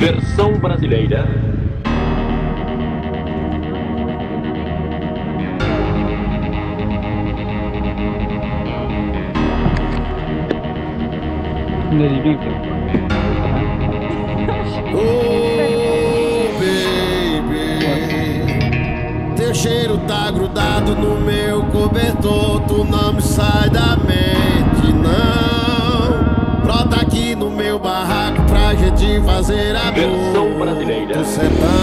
Versão brasileira. Oh, baby, teu cheiro tá grudado no meu cobertor. Tu não me sai da mente, não. Brota aqui no meu barraco pra gente fazer amor. Versão brasileira. Do sertão.